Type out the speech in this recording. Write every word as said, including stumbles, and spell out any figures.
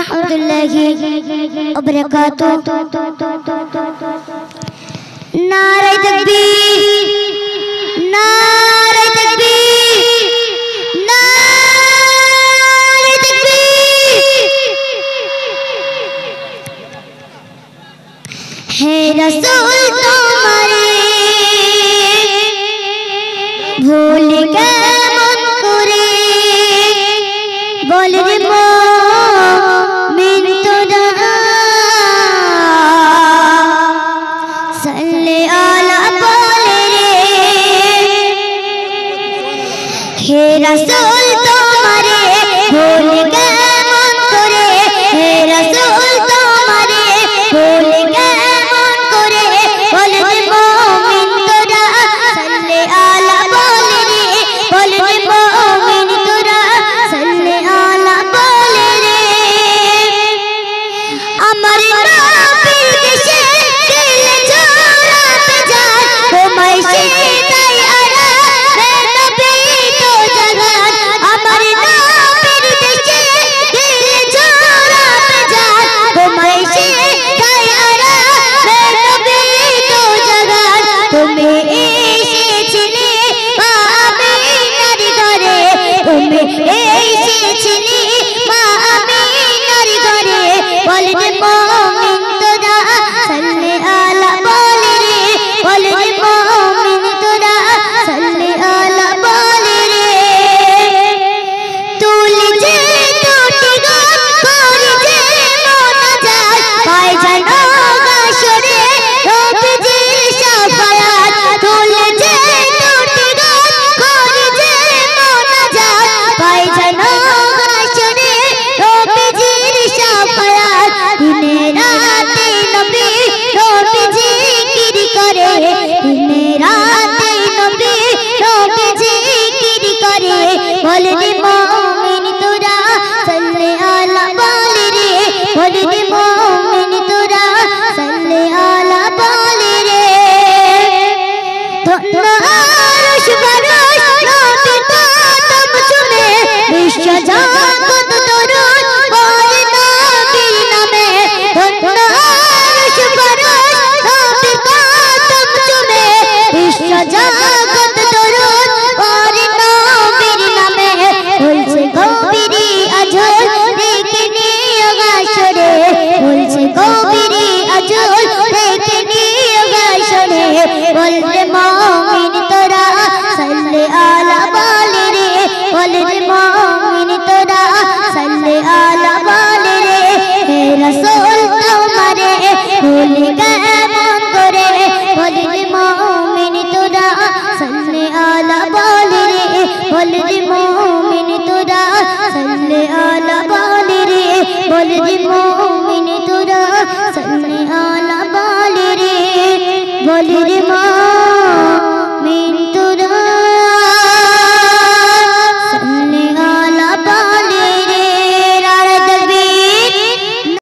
रहमतुल्लाहि व बरकातुहू। नारे तकबीर, नारे तकबीर, नारे तकबीर। है रसूल तुम्हारे भूल के मन करे बोल रे मोमिन तुरा सल्ले आला बोल रे। हे रसूल तुम्हारे भूल के मन करे, हे रसूल तुम्हारे भूल के मन करे बोल रे मोमिन तुरा सल्ले आला बोल रे, बोल रे मोमिन तुरा सल्ले आला बोल रे। अमर नबीर देशे दिल छोड़ते जान वो मैशे तैयारा रे नबी तो जहान। अमर नबीर देशे दिल छोड़ते जान वो मैशे तैयारा रे नबी तो जहान। तुम्हें एसेछिले मा आमिनार घरे, तुम्हें एसेछिले मा आमिनार घरे बोल रे मोमिन तुरा सल्ले आला बोल रे, बोल रे मोमिन तुरा सल्ले आला बोल रे। तुल जे टूटी गो कोरी जे मोना जात पाए जानो गाशरे नबीजीर शाफायात। तुल जे टूटी गो कोरी जे मोना जात पाए जानो गाशरे नबीजीर शाफायात। दिने राते नबी नबीजी जिकिर करे, दिने राते नबी नबीजी जिकिर करे बोल रे मोमिन तुरा सल्ले आला बोल रे, बोल रे मोमिन तुरा सल्ले आला बोल रे। धन्य आरुष बरष नबी कदम चुमे विश्व जगत दरुद बोल नबीर नामे। धन्य आरुष बरष नबी कदम चुमे विश्व जगत दरुद बोल नबीर नामे। बोलছে গভীরি আজল দেখে নিও গাশরে, বলছে গভীরি আজল দেখে নিও গাশরে বল রে মোমিন তোরা সল্লে আলা বল রে, বল রে মোমিন তোরা সল্লে আলা বল রে। হে রাসূল তোমারে ভুল কেমন করে বল রে মোমিন তোরা সল্লে আলা বল রে, বল রে মোমিন তোরা সল্লে আলা বল রে, বল রে মোমিন